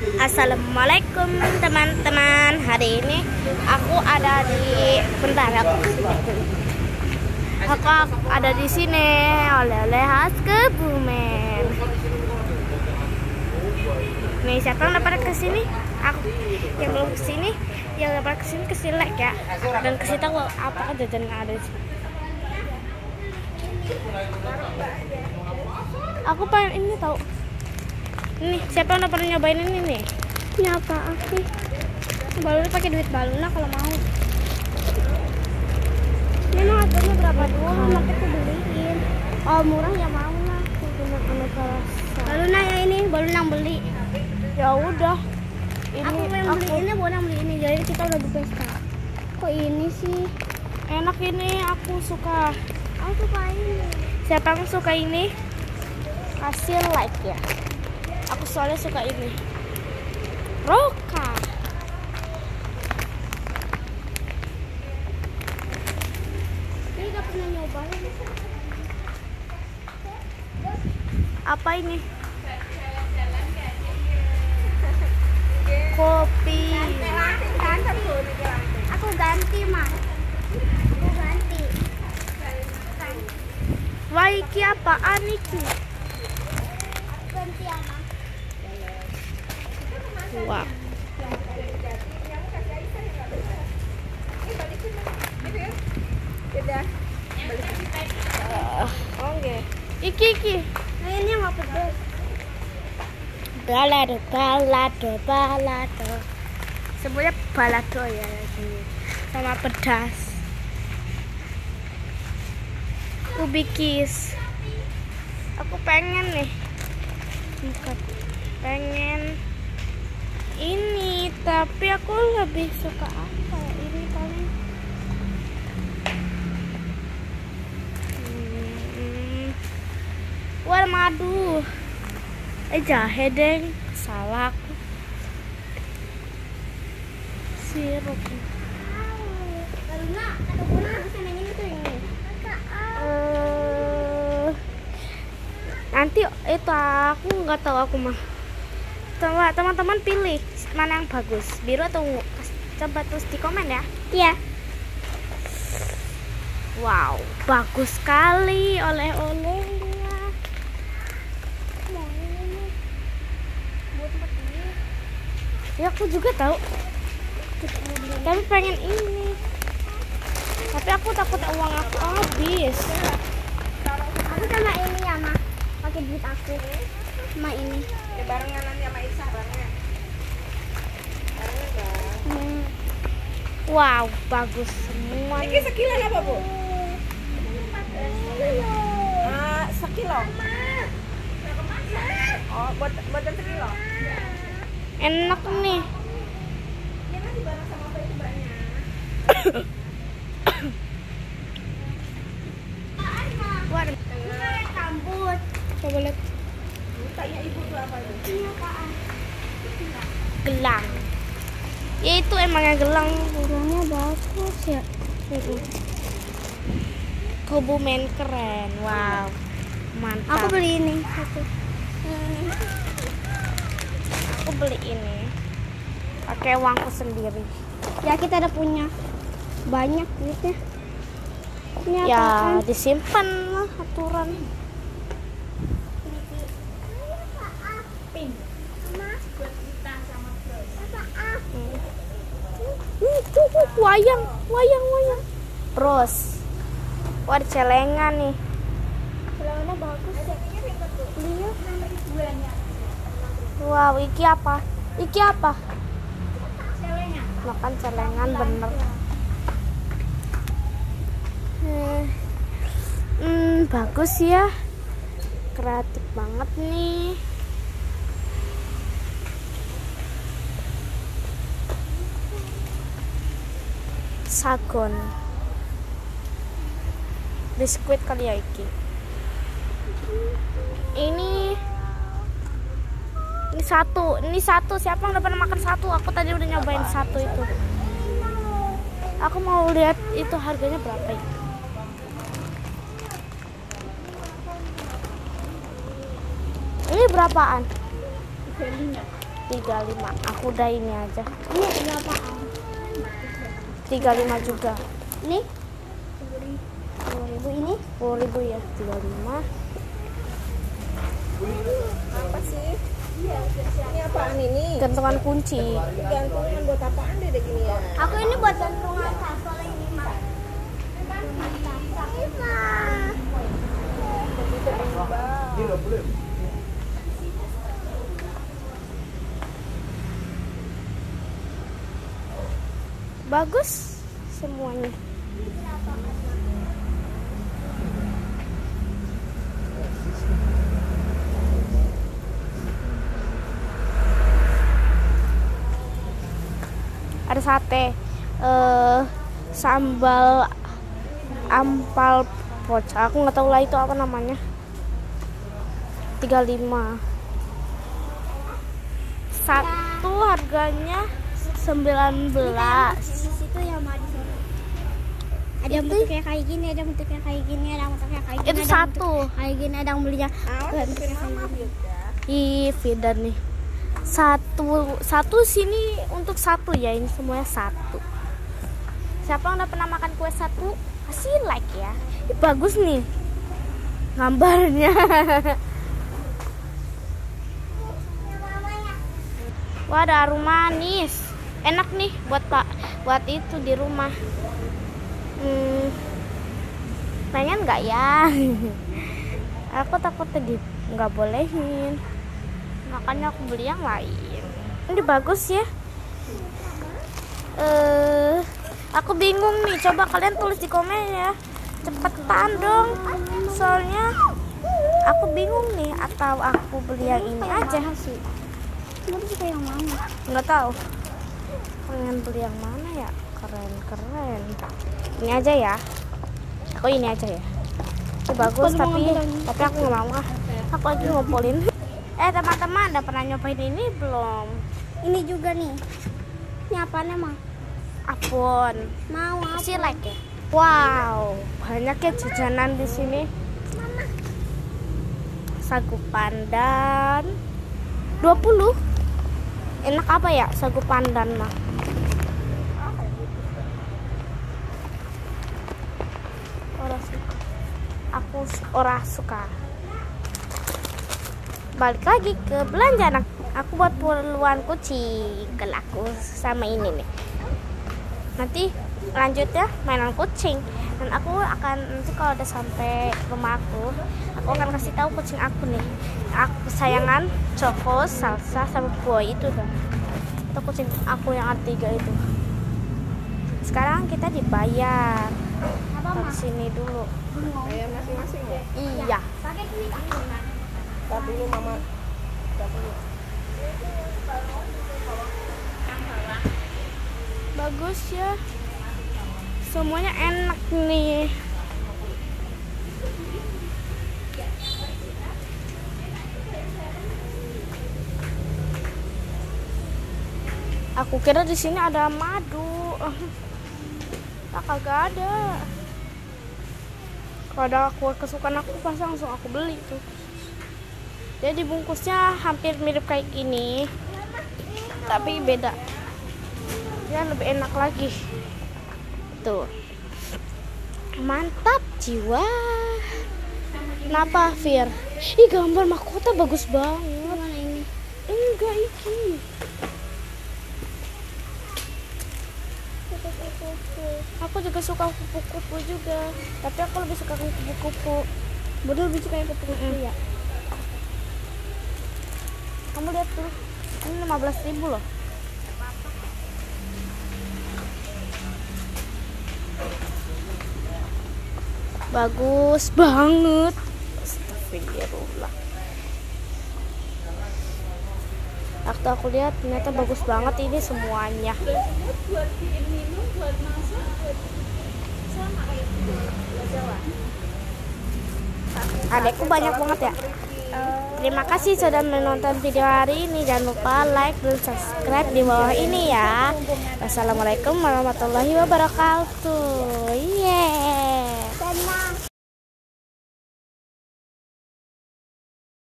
Assalamualaikum teman-teman. Hari ini aku ada di aku ada di sini oleh-oleh khas Kebumen. Nih, siapa yang dapat ke sini? Aku yang belum ke sini, yang dapat ke sini kasih like ya. Dan kasih tahu apa jajan yang ada di sini. Aku pengen ini tahu. Ini siapa yang udah pernah nyobain ini nih? Ini apa sih? Balon pakai duit balon lah kalau mau. Ini emang harganya berapa doang? Makanya aku beliin. Oh murah ya mau lah. Balonnya ya ini, balon yang beli. Ya udah. Ini aku yang beli ini, bukan yang beli ini. Jadi kita udah di pesta. Kok ini sih? Enak ini, aku suka. Aku suka ini. Siapa yang suka ini? Kasih like ya. Aku soalnya suka ini. Roka. Ini gak pernah nyobain. Apa ini? Kopi. Aku ganti mas. Aku ganti. Wah iki apaan iki? Ganti ama. Wah. Oke. Iki. Nah ini nggak pedes. Balado. Semuanya balado ya ini. Sama pedas. Ubikis. Aku pengen nih. Pengen ini, tapi aku lebih suka apa ya? Ini paling war madu. Jahe deng, salah aku. Sirup. Karena ada guna bisa nanya itu ini. Nanti itu aku nggak tahu aku mah. Coba teman-teman pilih mana yang bagus, biru atau ungu. Coba tulis di komen ya. Iya. Wow, bagus sekali oleh-olehnya. Mau ini buat tempat ini. Ya aku juga tahu. Tapi pengen ini. Tapi aku takut uang aku habis. Aku sama ini ya mah. Pakai duit aku. Sama ini. Barengan nanti sama Isa barengnya. Wow, bagus semua. Ini sekilo apa, Bu? Sekilo. Oh, buatan sekilo. Enak nih. Ini masih bareng sama apa itu banyak. Waduh. Rambut. Coba lihat. Tanya ibu tuh apa itu? Ini apaan? Gelang. Ya itu emangnya gelang. Gelangnya bagus ya. Kebumen keren. Wow. Mantap. Aku beli ini satu. Aku beli ini. Pakai uangku sendiri. Ya kita udah punya banyak duitnya. Ini Ya, apaan? Disimpan lah aturan. Wayang. Bros. Wah, ada celengan nih. Celengannya bagus ya. Iya. Wow, iki apa? Celengan. Makan celengan bener. Bagus ya. Kreatif banget nih. Sagon. Biskuit kali ya iki. Ini satu. Siapa yang udah pernah makan satu? Aku tadi udah nyobain satu itu. Aku mau lihat itu harganya berapa itu. Ini berapaan? 35. Aku udah ini aja. Ini berapaan? 35 juga. Ini 10.000. Ini 10.000 ya. 35. apa sih? Ini apaan ini? Gantungan kunci. Gantungan buat apaan deh gini ya? Aku ini buat gantungan kasur ini, Mak. Bagus semuanya. Ada sate, sambal ampal poca. Aku nggak tahu lah itu apa namanya. 35. Satu harganya 19. Di situ ya, Mak, di sana. Ada bentuknya kayak gini, ada bentuknya kayak gini, ada bentuknya kayak gini. Itu ada satu. bentuk kayak gini, ada yang belinya. Bentuknya kayak gini. Ih, Fidan nih. Satu sini untuk satu ya, ini semuanya satu. Siapa yang udah pernah makan kue satu? Kasih like ya. Ini bagus nih gambarnya. Wah, ada harum manis. Enak nih buat itu di rumah. Pengen nggak ya? Aku takutnya nggak bolehin. Makanya aku beli yang lain. Ini bagus ya. Aku bingung nih. Coba kalian tulis di komen ya. Cepetan dong. Soalnya aku bingung nih. Atau aku beli yang ini aja sih. Kamu suka yang mana? Nggak tahu. Pengen beli yang mana ya? Keren. Ini aja ya. Aku ini aja ya. Ini bagus tapi aku nggak mau ah. Aku lagi ngumpulin. Teman-teman, udah pernah nyobain ini belum? Ini juga nih. Ini apaan emang? Apon. Mau apa? Kasih like ya. Wow, banyak ya jajanan di sini. Sagu pandan 20. Enak apa ya sagu pandan mah? Aku ora suka. Balik lagi ke belanja anak. Aku buat keperluan kucing. Kalau aku sama ini nih. Nanti lanjut ya mainan kucing. Dan aku akan nanti kalau udah sampai rumah aku akan kasih tahu kucing aku nih. Aku kesayangan Choco, Salsa, sama Boy itu tuh. Itu kucing aku yang ada 3 itu. Sekarang kita dibayar. Di sini dulu. Bayar masing-masing ya? Iya. Pakai duit aku. Tar dulu Mama. Bagus ya. Semuanya enak nih. Aku kira di sini ada madu. Kagak ada. Kalau ada kue kesukaan aku pasti langsung aku beli tuh. Jadi bungkusnya hampir mirip kayak gini, tapi beda. Dia lebih enak lagi. Tuh, mantap jiwa. Kenapa, Fir? Ih, gambar mahkota bagus banget. Mana ini? Enggak, iki. Aku juga suka kupu-kupu juga, tapi aku lebih suka kupu-kupu. Bodoh lebih suka yang kupu-kupu ya. Kamu lihat tuh, ini 15.000 loh. Bagus banget. Astagfirullah. Waktu aku lihat ternyata bagus banget ini semuanya. Buat minum, buat masak, buat sama kayak Jawa. Adekku banyak banget ya. Terima kasih sudah menonton video hari ini. Jangan lupa like dan subscribe di bawah ini ya. Wassalamualaikum warahmatullahi wabarakatuh. Yeah.